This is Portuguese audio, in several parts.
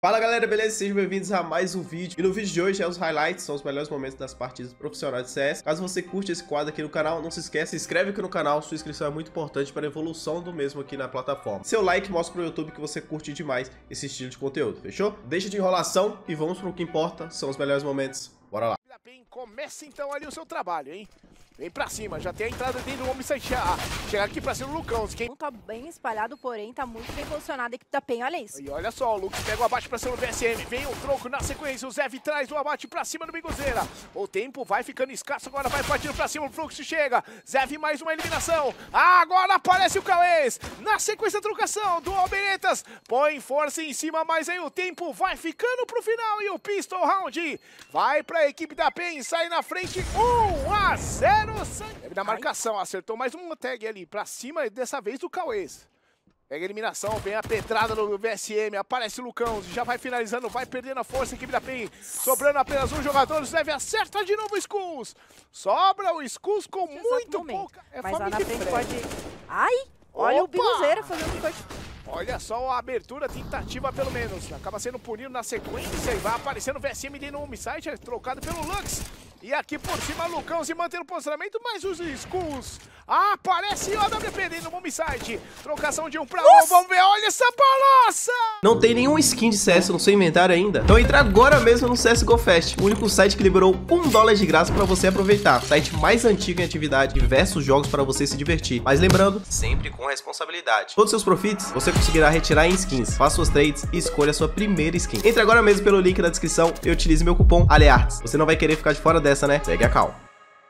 Fala galera, beleza? Sejam bem-vindos a mais um vídeo. E no vídeo de hoje os highlights, são os melhores momentos das partidas profissionais de CS. Caso você curte esse quadro aqui no canal, não se esqueça, se inscreve aqui no canal, sua inscrição é muito importante para a evolução do mesmo aqui na plataforma. Seu like mostra pro YouTube que você curte demais esse estilo de conteúdo, fechou? Deixa de enrolação e vamos pro que importa, são os melhores momentos. Bora lá. Começa então ali o seu trabalho, hein? Vem pra cima, já tem a entrada dentro do homem sai chega aqui pra cima o Lucão. Quem... Tá bem espalhado, porém tá muito bem posicionado a equipe da PEN, olha isso. E olha só, o Lucas pega o abate pra cima do VSM, vem o troco na sequência, o Zev traz o abate pra cima do Bigozeira. O tempo vai ficando escasso, agora vai partindo pra cima, o Fluxo chega. Zev mais uma eliminação, agora aparece o Cauês. Na sequência, a trocação do Alberetas, põe força em cima, mas aí o tempo vai ficando pro final e o Pistol Round vai pra equipe da PEN, sai na frente 1-0. Na marcação, acertou mais um tag ali pra cima, dessa vez do Cauês. Pega a eliminação, vem a pedrada do VSM, aparece o Lucão, já vai finalizando, vai perdendo a força a equipe da PEN, sobrando apenas um jogador, o Zev acerta de novo o Skulls. Sobra o Skulls com muito pouca... Mas lá na frente pode... Ai, olha o Bigozeira fazendo corte. Olha só a abertura, tentativa pelo menos. Acaba sendo punido na sequência e vai aparecendo o VSM dentro do homesite, é trocado pelo Lux. E aqui por cima, Lucão se mantendo o posicionamento, mas os Skulls. Aparece o AWP dentro do homesite. Trocação de 1 para 1, vamos ver, olha essa balança! Não tem nenhum skin de CS no seu inventário ainda? Então entra agora mesmo no CSGO Fest, o único site que liberou $1 de graça para você aproveitar. Site mais antigo em atividade, diversos jogos para você se divertir. Mas lembrando, sempre com responsabilidade. Todos os seus profits você conseguirá retirar em skins. Faça suas trades e escolha a sua primeira skin. Entre agora mesmo pelo link na descrição e utilize meu cupom ALEARTS. Você não vai querer ficar de fora dessa, né? Segue a cal.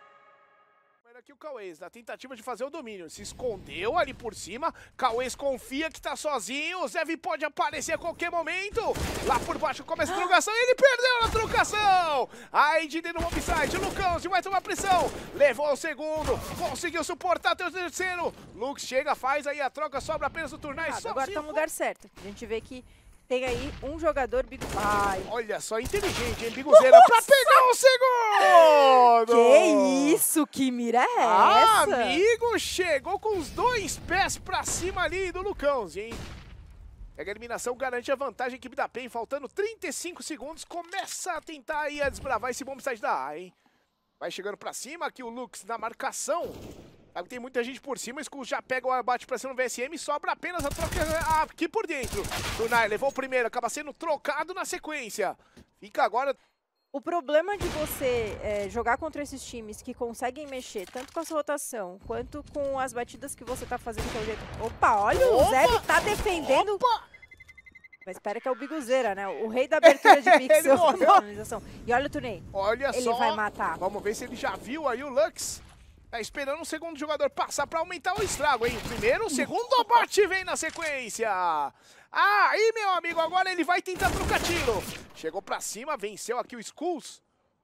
Aqui o Cauês, na tentativa de fazer o domínio, se escondeu ali por cima, Cauês confia que tá sozinho, o Zev pode aparecer a qualquer momento, lá por baixo começa a trocação, ele perdeu na trocação, aí de dentro do homesite, o Lucão vai tomar pressão, levou o segundo, conseguiu suportar até o terceiro, Lux chega, faz aí a troca, sobra apenas o Turnai, agora tá no lugar certo, a gente vê que tem aí um jogador Bigozeira. Olha só, inteligente, hein, Bigozeira, pra pegar o segundo! Que isso, que mira é essa? Amigo, chegou com os dois pés pra cima ali do Lucão, hein? Pega a eliminação, garante a vantagem, a equipe da PEN, faltando 35 segundos, começa a tentar aí a desbravar esse bombsite da A, hein? Vai chegando pra cima, aqui o Lux na marcação. Tem muita gente por cima, o Skull já pega o abate pra cima do VSM, sobra apenas a troca aqui por dentro. Tunai levou o primeiro, acaba sendo trocado na sequência. Fica agora... O problema de você jogar contra esses times que conseguem mexer tanto com a sua rotação, quanto com as batidas que você tá fazendo pelo jeito... Opa, olha, o Zev tá defendendo... Opa! Mas espera que é o Bigozeira, né? O rei da abertura de pixel. E olha o Turnai. Olha ele só. Vai matar. Vamos ver se ele já viu aí o Lux. Tá esperando o segundo jogador passar pra aumentar o estrago, hein? Primeiro, o segundo abate vem na sequência. Aí, meu amigo, agora ele vai tentar trocar tiro. Chegou pra cima, venceu aqui o Skulls.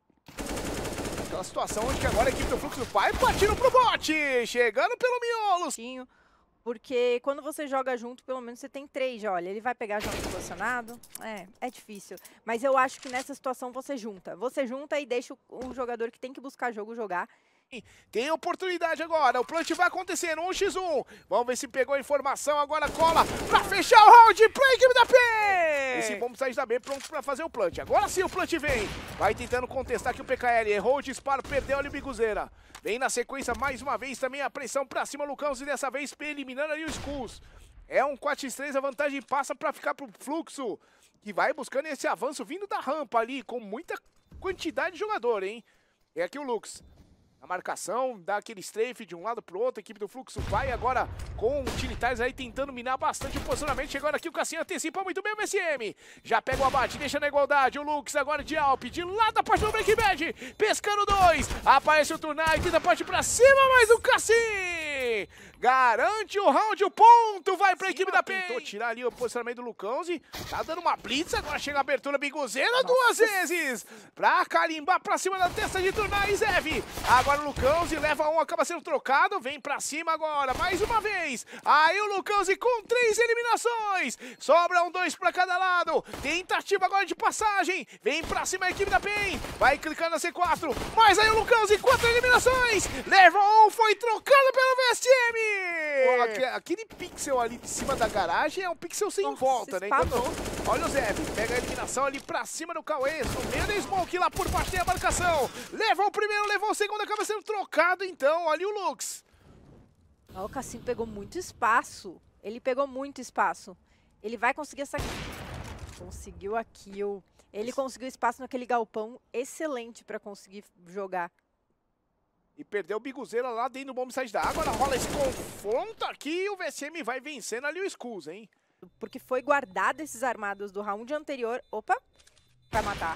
Aquela situação onde que agora a equipe do Fluxo vai partindo pro bote. Chegando pelo miolo. Porque quando você joga junto, pelo menos você tem 3, olha, ele vai pegar junto posicionado, é difícil. Mas eu acho que nessa situação você junta. Você junta e deixa o jogador que tem que buscar jogo jogar. Tem oportunidade agora, o plant vai acontecer, 1x1. Vamos ver se pegou a informação, agora cola pra fechar o round pra equipe da PEN. Esse bomb sai da B pronto pra fazer o plant. Agora sim o plant vem, vai tentando contestar aqui o PKL, errou o disparo, perdeu ali o Bigozeira. Vem na sequência mais uma vez também a pressão pra cima, Lucão, e dessa vez eliminando ali o Skulls. É um 4x3, a vantagem passa pra ficar pro Fluxo, que vai buscando esse avanço vindo da rampa ali, com muita quantidade de jogador, hein. É aqui o Lux. A marcação, dá aquele strafe de um lado pro outro, a equipe do Fluxo vai agora com utilitários aí tentando minar bastante o posicionamento. Chegando aqui o Cassinho antecipa muito bem o VSM. Já pega o abate, deixa na igualdade. O Lux agora de Alp, de lá da parte do Break Bad, pescando 2. Aparece o Turnai, tenta parte pra cima, mas o Cassim garante o round, o ponto vai pra equipe da PEN. Tentou tirar ali o posicionamento do Lucãozi, tá dando uma blitz, agora chega a abertura Bigozeira 2 vezes. Pra carimbar pra cima da testa de Turnai e Zev. Agora o Lucãozi leva um, acaba sendo trocado, vem pra cima agora, mais uma vez. Aí o Lucãozi com 3 eliminações. Sobram 2 pra cada lado. Tentativa agora de passagem. Vem pra cima a equipe da PEN. Vai clicando na C4. Mas aí o Lucãozi, 4 eliminações. Leva um, foi trocado pelo VSM. Aquele pixel ali de cima da garagem é um pixel sem volta, né? Enquanto, olha o Zev, pega a eliminação ali pra cima do Cauê, no meio da Smoke, lá por baixo tem a marcação. Levou o primeiro, levou o segundo, acaba sendo trocado então, ali o Lux. O Cassim pegou muito espaço. Ele pegou muito espaço. Ele vai conseguir essa... Conseguiu a kill. Ele conseguiu espaço naquele galpão excelente pra conseguir jogar. E perdeu o Biguzeira lá dentro do bomb site da água. Agora rola esse confronto aqui e o VSM vai vencendo ali o Skulls, hein? Porque foi guardado esses armados do round anterior. Opa! Vai matar.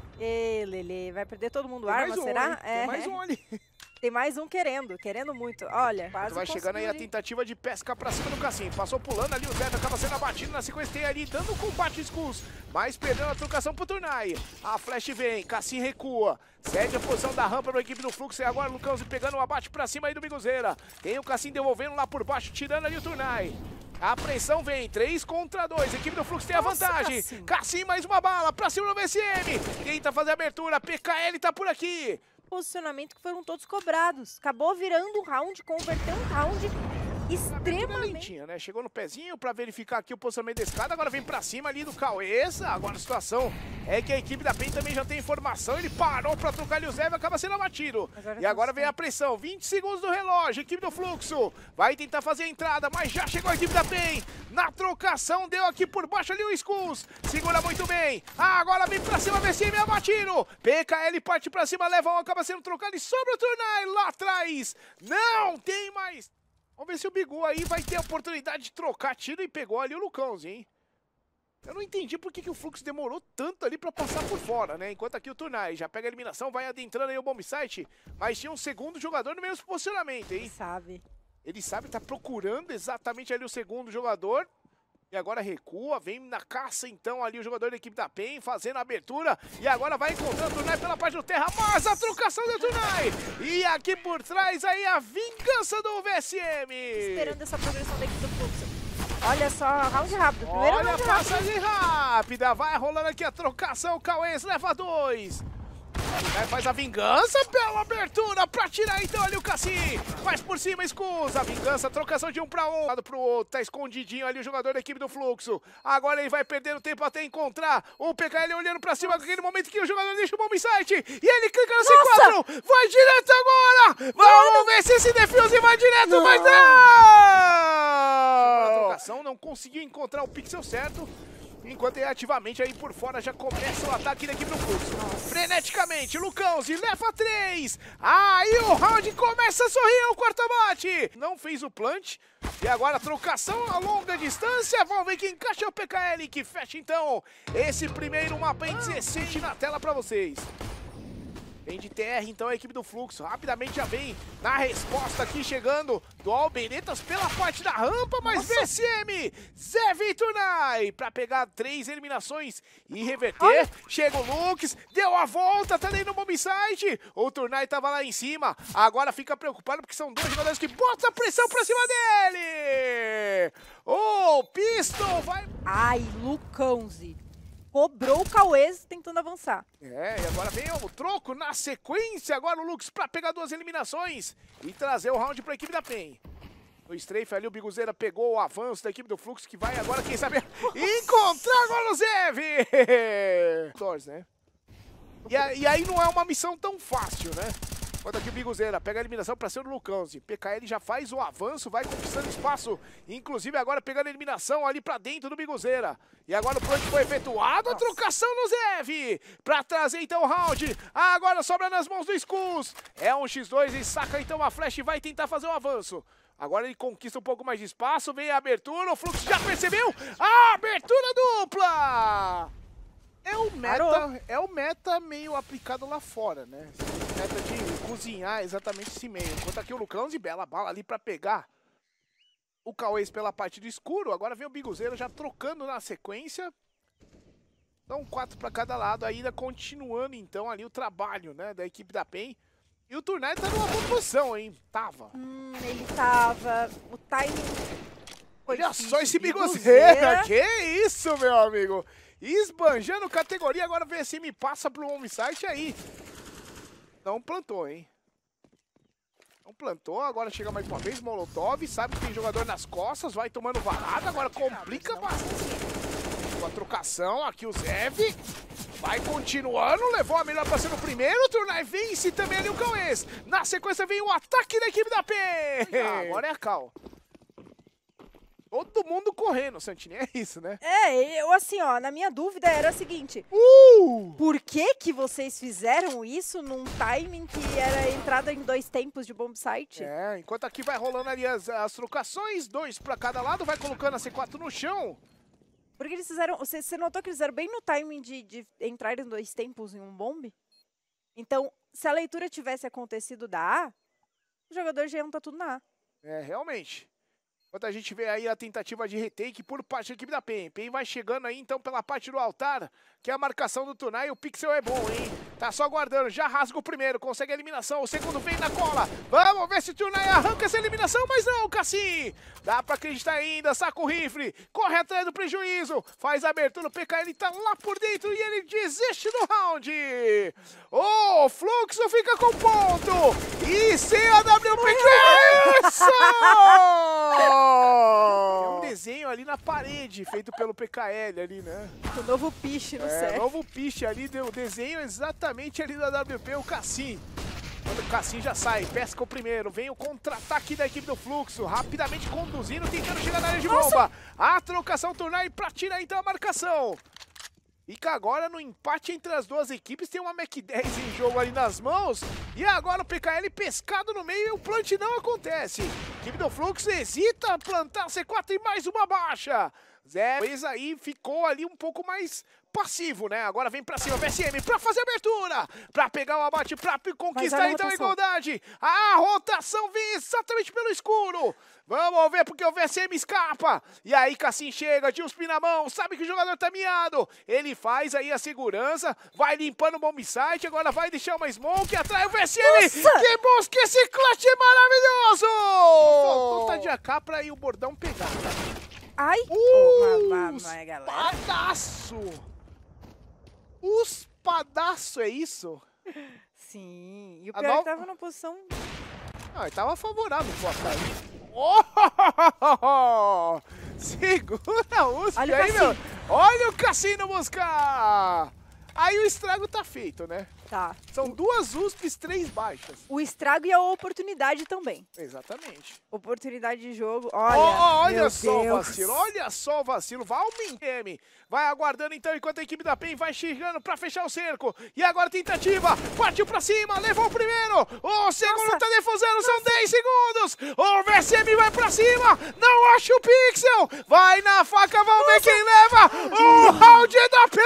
Lele, vai perder todo mundo arma, será? Tem mais um ali. Tem mais um querendo muito. Olha, quase vai chegando aí a tentativa de pesca pra cima do Cassim. Passou pulando ali, o Zé acaba sendo abatido na sequência. Tem ali dando combate Skulls, mas perdendo a trocação pro Turnai. A flash vem, Cassim recua. Cede a posição da rampa pra equipe do Fluxo. E agora o Lucãozinho pegando o abate pra cima aí do Biguzeira. Tem o Cassim devolvendo lá por baixo, tirando ali o Turnai. A pressão vem, 3 contra 2. A equipe do Fluxo tem a vantagem. Cassim mais uma bala pra cima do VSM. Tenta fazer a abertura, PKL tá por aqui. Posicionamento que foram todos cobrados. Acabou virando um round, converteu um round extremamente... lentinha, né? Chegou no pezinho pra verificar aqui o posicionamento da escada, agora vem pra cima ali do Cauêza. Agora a situação é que a equipe da PEN também já tem informação, ele parou pra trocar ali o Zé e acaba sendo abatido. E agora vem a pressão, 20 segundos do relógio, equipe do Fluxo vai tentar fazer a entrada, mas já chegou a equipe da PEN. Na trocação, deu aqui por baixo ali o Skulls, segura muito bem. Agora vem pra cima, VSM abatido. PKL parte pra cima, leva um, acaba sendo trocado e sobra o Turnai lá atrás. Não tem mais... Vamos ver se o Bigu aí vai ter a oportunidade de trocar tiro e pegou ali o Lucãozinho, hein? Eu não entendi por que o Fluxo demorou tanto ali pra passar por fora, né? Enquanto aqui o Turnai já pega a eliminação, vai adentrando aí o bomb site, mas tinha um segundo jogador no mesmo posicionamento, hein? Ele sabe, tá procurando exatamente ali o segundo jogador. E agora recua, vem na caça então ali o jogador da equipe da PEN, fazendo a abertura. E agora vai encontrando o Turnai pela parte do terra, mas a trocação do Turnai. E aqui por trás aí a vingança do VSM. Esperando essa progressão da equipe do Fluxo. Olha só, round rápido. Primeiro olha round a passagem rápida, vai rolando aqui a trocação, Cauês leva 2. Faz a vingança pela abertura pra tirar então ali o Cassim. Faz por cima, escusa. A vingança, trocação de 1 para 1. Lado pro outro, tá escondidinho ali o jogador da equipe do Fluxo. Agora ele vai perdendo tempo até encontrar o PKL olhando pra cima. Naquele momento que o jogador deixa o bomb site. E ele clica no C4. Vai direto agora. Vamos ver se esse defuse vai direto. Mas não! A trocação não conseguiu encontrar o pixel certo. Enquanto ele ativamente aí por fora já começa o ataque da equipe do Fluxo. Freneticamente, Lucãozinho leva 3. Aí o round começa a sorrir, o quarto abate. Não fez o plant. E agora a trocação a longa distância. Vamos ver quem encaixa o PKL, que fecha então esse primeiro mapa em 17 na tela pra vocês. Vem de TR, então, a equipe do Fluxo. Rapidamente já vem na resposta aqui, chegando do Alberetas pela parte da rampa, mas VSM, Zé Turnai, pra pegar 3 eliminações e reverter. Chega o Lux, deu a volta, tá ali no bomb site. O Turnai tava lá em cima, agora fica preocupado porque são 2 jogadores que botam a pressão pra cima dele. O Pistol vai... Ai, Lucãozinho. Cobrou o Cauês tentando avançar. E agora vem o troco na sequência. Agora o Lux pra pegar 2 eliminações e trazer o round pra equipe da PEN. No strafe ali o Biguzeira pegou o avanço da equipe do Fluxo, que vai agora, quem sabe, encontrar agora o Zev. Né? E aí não é uma missão tão fácil, né? Quando aqui o Biguzeira pega a eliminação pra cima do Lucãozinho. PKL já faz o avanço, vai conquistando espaço. Inclusive agora pegando a eliminação ali pra dentro do Biguzeira. E agora o plant foi efetuado, a trocação no Zev. Pra trazer então o round. Agora sobra nas mãos do Skulls. É um x2 e saca então a flash e vai tentar fazer o avanço. Agora ele conquista um pouco mais de espaço, vem a abertura, o Fluxo já percebeu a abertura dupla! É o meta meio aplicado lá fora, né? Meta de cozinhar exatamente esse meio. Enquanto aqui o Lucãozinho, bela bala ali pra pegar o Cauês pela parte do escuro. Agora vem o Biguzeira já trocando na sequência. Então 4 pra cada lado, ainda continuando então ali o trabalho, né, da equipe da PEN. E o Turnai tá numa boa posição, hein? Ele tava... O timing... Olha só esse Biguzeira! Que isso, meu amigo! Esbanjando categoria, agora o VSM passa pro home site aí. Não plantou, hein? Não plantou, agora chega mais uma vez, Molotov, sabe que tem jogador nas costas, vai tomando varada, agora complica bastante. Com a trocação, aqui o Zev. Vai continuando, levou a melhor pra ser no primeiro turno, aí vence também ali o Cauês. Na sequência vem o ataque da equipe da PEN. Agora é a Cal. Todo mundo correndo, Santini, é isso, né? Eu assim, ó, na minha dúvida era a seguinte. Por que vocês fizeram isso num timing que era entrada em 2 tempos de bomb site? Enquanto aqui vai rolando ali as trocações, 2 pra cada lado, vai colocando a C4 no chão. Porque eles fizeram, você notou que eles fizeram bem no timing de entrar em 2 tempos em um bombe? Então, se a leitura tivesse acontecido da A, o jogador já ia estar tudo na A. Realmente. Enquanto a gente vê aí a tentativa de retake por parte da equipe da PEN. PEN vai chegando aí, então, pela parte do altar, que é a marcação do Tunai. O Pixel é bom, hein? Tá só aguardando, já rasga o primeiro, consegue a eliminação. O segundo vem na cola. Vamos ver se o Tunai arranca essa eliminação, mas não, Cassim. Dá pra acreditar ainda, saca o rifle, corre atrás do prejuízo, faz a abertura, o PKL tá lá por dentro e ele desiste do round. O Fluxo fica com ponto. E CAWP, que é isso? Tem um desenho ali na parede, feito pelo PKL ali, né? O novo piche no set. O novo piche ali, deu o desenho exatamente ali da WP, o Cassim. Quando o Cassim já sai, pesca o primeiro, vem o contra-ataque da equipe do Fluxo, rapidamente conduzindo, tentando chegar na área de bomba. A trocação Tunai pra tirar então a marcação. Fica agora no empate entre as duas equipes, tem uma Mac 10 em jogo ali nas mãos. E agora o PKL pescado no meio e o plant não acontece. A equipe do Fluxo hesita plantar C4 e mais uma baixa. Zé, pois aí ficou ali um pouco mais passivo, né? Agora vem pra cima, VSM pra fazer a abertura, pra pegar o abate, pra conquistar então a igualdade. A rotação vem exatamente pelo escuro. Vamos ver porque o VSM escapa. E aí Cassim chega, Dilsp na mão, sabe que o jogador tá miado. Ele faz aí a segurança, vai limpando o bomb site, agora vai deixar uma smoke, atrai o VSM. Nossa! Que busca esse clutch maravilhoso! Faltou tá de AK pra ir o bordão pegar. Ai! Espadaço! Espadaço, é isso? Sim, e o pior que tava numa posição... Ele tava favorável pro ataque. Oh! Segura o USP aí, meu! Olha o Cassino buscar! Aí o estrago tá feito, né? Tá. São 2 USPs, 3 baixas. O estrago e a oportunidade também. Exatamente. Oportunidade de jogo. Olha só o vacilo, olha só o vacilo. Valmin vai aguardando então enquanto a equipe da PEN vai chegando pra fechar o cerco. E agora tentativa, partiu pra cima, levou o primeiro. O segundo tá defusando, são 10 segundos. O VSM vai pra cima, não acha o Pixel. Vai na faca, vamos ver quem leva. O round da PEN.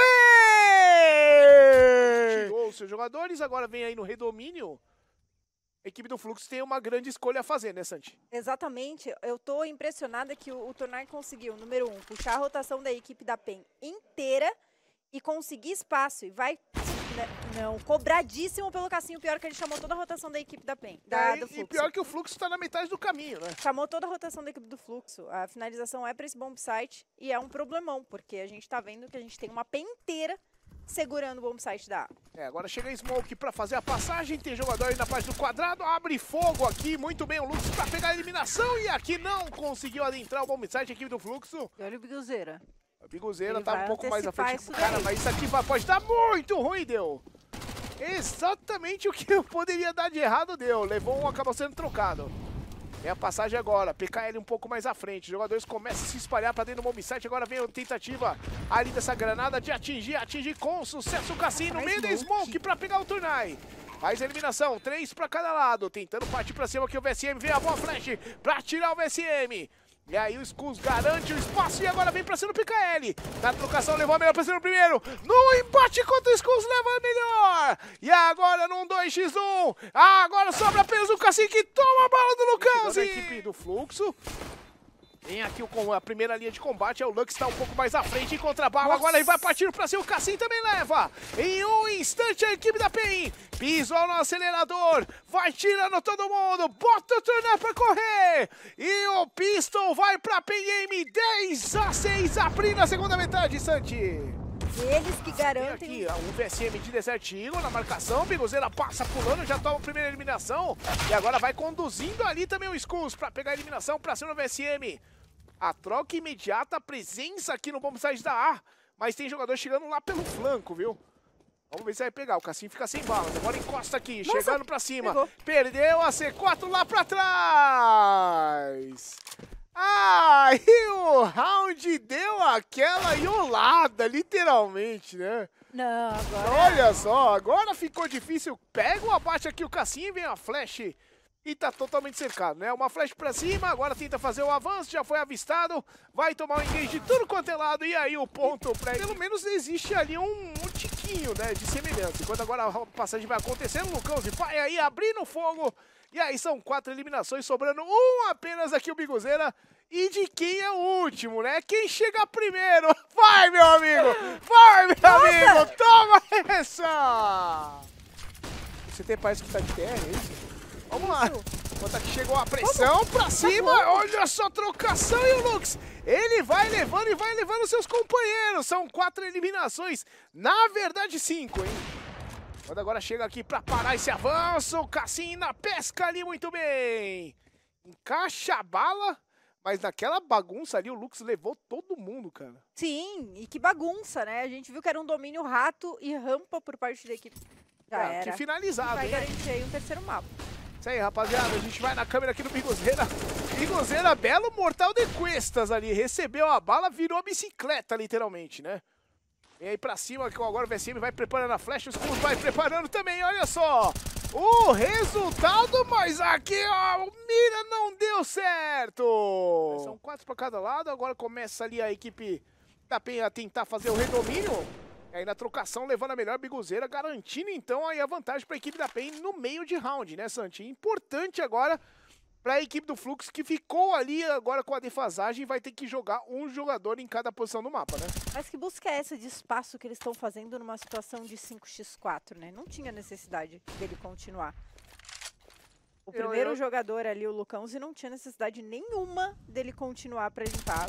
Chegou os seus jogadores, agora vem aí no redomínio. A equipe do Fluxo tem uma grande escolha a fazer, né, Santi? Exatamente. Eu tô impressionada que o Tunai conseguiu, número 1, puxar a rotação da equipe da PEN inteira e conseguir espaço. E vai, não, cobradíssimo pelo Cassinho. Pior que ele chamou toda a rotação da equipe da PEN, do Fluxo. E pior que o Fluxo tá na metade do caminho, né? Chamou toda a rotação da equipe do Fluxo. A finalização é pra esse bomb site e é um problemão, porque a gente tá vendo que a gente tem uma PEN inteira segurando o bomb site da A. Agora chega a Smoke pra fazer a passagem, tem jogador aí na parte do quadrado, abre fogo aqui, muito bem o Lux pra pegar a eliminação e aqui não conseguiu adentrar o bomb site, a equipe do Fluxo. E olha o Biguzeira. A Biguzeira tá um pouco mais à frente. Cara, mas isso aqui pode dar muito ruim, deu. Exatamente o que eu poderia dar de errado deu, levou um, acabou sendo trocado. É a passagem agora, PKL um pouco mais à frente, os jogadores começam a se espalhar pra dentro do bomb site, agora vem a tentativa ali dessa granada de atingir com sucesso o Cassim no meio da Smoke pra pegar o Tunai. Faz a eliminação, 3 pra cada lado, tentando partir pra cima aqui o VSM, vem a boa flash pra tirar o VSM. E aí o Skulls garante o espaço e agora vem pra cima do PKL. Na trocação levou a melhor pra cima no primeiro. No empate contra o Skulls leva a melhor. E agora num 2x1. Agora sobra apenas o Cassim que toma a bala do Lucas. A equipe do Fluxo. Vem aqui com a primeira linha de combate, é o Lux, tá um pouco mais à frente, encontra a bala, agora ele vai partir pra cima, o Cassim também leva. Em um instante a equipe da PEN pisou no acelerador, vai tirando todo mundo, bota o Tunai pra correr. E o Pistol vai pra PEN Game, 10-6, abrindo a segunda metade, Santi. Eles que Tem garantem... aqui um VSM de Desert Eagle na marcação, Biguzeira passa pulando, já toma a primeira eliminação. E agora vai conduzindo ali também o Skulls pra pegar a eliminação pra cima do VSM. A troca imediata, a presença aqui no bombsite da A, mas tem jogador chegando lá pelo flanco, viu? Vamos ver se vai pegar, o Cassim fica sem balas, agora encosta aqui, nossa, chegando pra cima. Pegou. Perdeu a C4 lá pra trás. Ah, e o round deu aquela iolada, literalmente, né? Não, agora... Olha só, agora ficou difícil. Pega o abate aqui o Cassim, vem a flash e tá totalmente cercado, né? Uma flash pra cima, agora tenta fazer o avanço, já foi avistado. Vai tomar um engage de tudo quanto é lado e aí o ponto pra... Pelo menos existe ali um tiquinho, né, de semelhança. Enquanto agora a passagem vai acontecendo, o Lucão vai aí abrindo fogo. E aí são 4 eliminações, sobrando um apenas aqui o Biguzeira. E de quem é o último, né? Quem chega primeiro? Vai, meu amigo! Vai, meu amigo! Toma essa! Você tem parece que tá de TR, é isso? Vamos lá! Enquanto aqui chegou a pressão pra cima, olha só a trocação e o Lux! Ele vai levando e vai levando seus companheiros. São 4 eliminações, na verdade 5, hein? Quando agora chega aqui pra parar esse avanço, o Cassim na pesca ali muito bem. Encaixa a bala, mas naquela bagunça ali o Lux levou todo mundo, cara. Sim, e que bagunça, né? A gente viu que era um domínio rato e rampa por parte da equipe. Já era. Que finalizado, vai hein? garantir aí um terceiro mapa. Isso aí, rapaziada, a gente vai na câmera aqui do Biguzeira. Biguzeira, belo mortal de cuestas ali, recebeu a bala, virou bicicleta, literalmente, né? Vem aí pra cima, que agora o VSM vai preparando a flecha, o Skulls vai preparando também, olha só! O resultado, mas aqui, ó, o mira não deu certo! São 4 pra cada lado, agora começa ali a equipe da PEN a tentar fazer o redomínio. E aí na trocação, levando a melhor Biguzeira, garantindo então aí a vantagem pra equipe da PEN no meio de round, né, Santi? Importante agora para a equipe do Flux, que ficou ali agora com a defasagem, vai ter que jogar um jogador em cada posição do mapa, né? Mas que busca é essa de espaço que eles estão fazendo numa situação de 5x4, né? Não tinha necessidade dele continuar. O primeiro jogador ali, o Lucãozi, não tinha necessidade nenhuma dele continuar para limpar.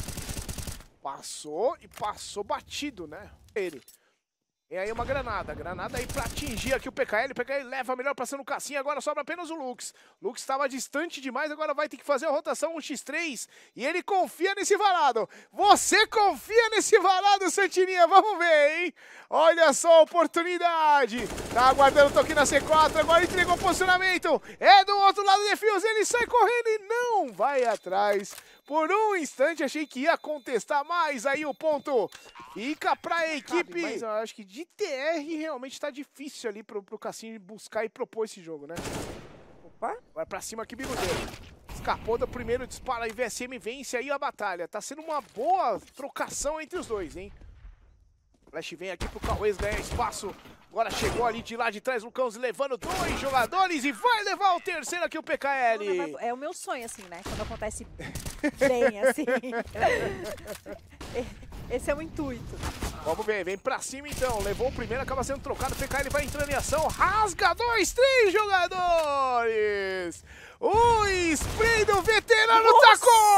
Passou e passou batido, né? Ele. E aí uma granada aí pra atingir aqui o PKL. O PKL leva melhor pra cima no Cassim, agora sobra apenas o Lux. Lux estava distante demais, agora vai ter que fazer a rotação 1x3. E ele confia nesse varado. Você confia nesse varado, Santininha? Vamos ver, hein? Olha só a oportunidade. Tá aguardando o toque na C4, agora entregou o posicionamento. É do outro lado do Defuse, ele sai correndo e não vai atrás. Por um instante achei que ia contestar mais aí o ponto. Fica pra equipe. Mas eu acho que de TR realmente tá difícil ali pro Cassim buscar e propor esse jogo, né? Opa. Vai pra cima aqui, Biguzeira. Escapou do primeiro disparo aí, VSM vence aí a batalha. Tá sendo uma boa trocação entre os dois, hein? Flash vem aqui pro Cauês ganhar espaço. Agora chegou ali de lá de trás, Lucãozi levando 2 jogadores e vai levar o terceiro aqui o PKL. É o meu sonho, assim, né? Quando acontece bem, assim. Esse é o intuito. Vamos ver, vem pra cima então. Levou o primeiro, acaba sendo trocado. O PKL vai entrando em ação. Rasga 2, 3 jogadores. O spray do veterano. Nossa. Tá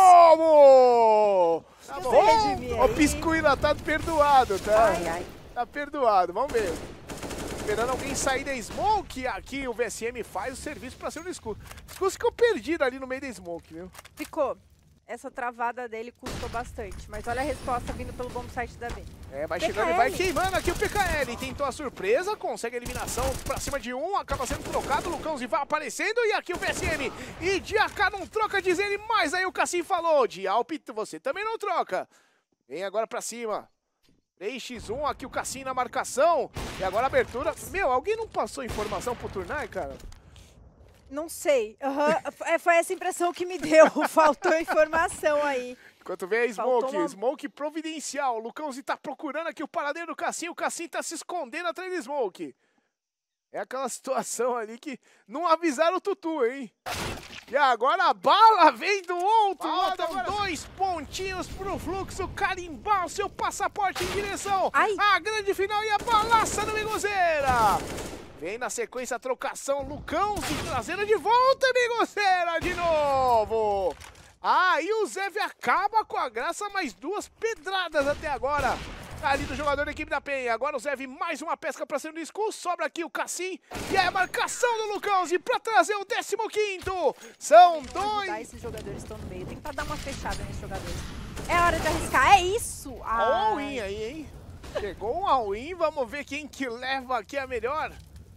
como? Tá bom. O Piscuila tá perdoado, tá? Ai, ai. Tá perdoado, vamos ver. Esperando alguém sair da Smoke, aqui o VSM faz o serviço pra cima do Skulls. O Skulls ficou perdido ali no meio da Smoke, viu? Ficou. Essa travada dele custou bastante, mas olha a resposta vindo pelo bombsite da B. É, vai PKL. Chegando e vai queimando aqui o PKL. Tentou a surpresa, consegue a eliminação pra cima de um, acaba sendo trocado, o Lucãozi vai aparecendo e aqui o VSM. E de AK não troca, diz ele, mas aí o Cassim falou, de Alp você também não troca. Vem agora pra cima. 3x1, aqui o Cassim na marcação. E agora a abertura. Meu, alguém não passou informação pro Turnai, cara? Não sei. Foi essa impressão que me deu. Faltou informação aí. Enquanto vem a Smoke, Smoke providencial. O Lucãozi tá procurando aqui o paradeiro do Cassim. O Cassim tá se escondendo atrás do Smoke. É aquela situação ali que não avisaram o Tutu, hein? E agora a bala vem do outro lado. Agora 2 pontinhos pro Fluxo carimbar o seu passaporte em direção à grande final e a balaça do Biguzeira. Vem na sequência a trocação, Lucãozi trazendo de volta, Biguzeira de novo. Aí o Zev acaba com a graça, mais 2 pedradas até agora. ali do jogador da equipe da PEN. Agora o Zev mais uma pesca pra cima do Skulls. Sobra aqui o Cassim. E é a marcação do Lucãozinho pra trazer o 15º. São dois. Esses jogadores estão no meio. Tem que dar uma fechada nesses jogadores. É hora de arriscar. É isso. All-in aí, hein? Chegou um all-in. Vamos ver quem que leva aqui a melhor.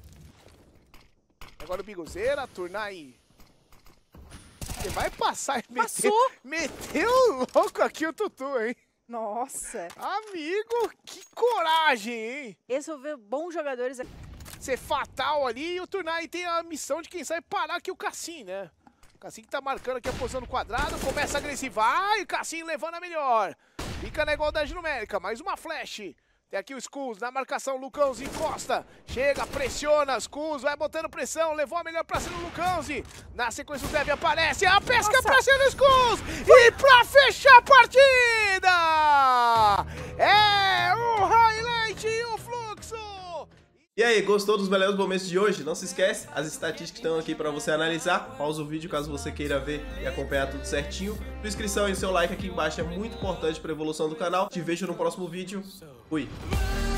Agora o Biguzeira. Turnar aí. Você vai passar e meteu louco aqui o Tutu, hein? Nossa. Amigo, que coragem, hein? Esse eu vejo bons jogadores. Ser fatal ali e o Turnai tem a missão de quem sabe parar aqui o Cassim, né? O Cassim que tá marcando aqui a posição no quadrado, começa a agressivar e o Cassim levando a melhor. Fica na igualdade numérica, mais uma flash. Tem aqui o Skulls na marcação, Lucãozinho encosta. Chega, pressiona, Skulls vai botando pressão, levou a melhor pra cima do Lucãozinho. Na sequência o Zev aparece, a pesca pra cima do Skulls. E pra fechar a partida, é o highlight e o fluxo. E aí, gostou dos belos momentos de hoje? Não se esquece, as estatísticas estão aqui para você analisar. Pausa o vídeo caso você queira ver e acompanhar tudo certinho. Sua inscrição e seu like aqui embaixo é muito importante para a evolução do canal. Te vejo no próximo vídeo. Fui!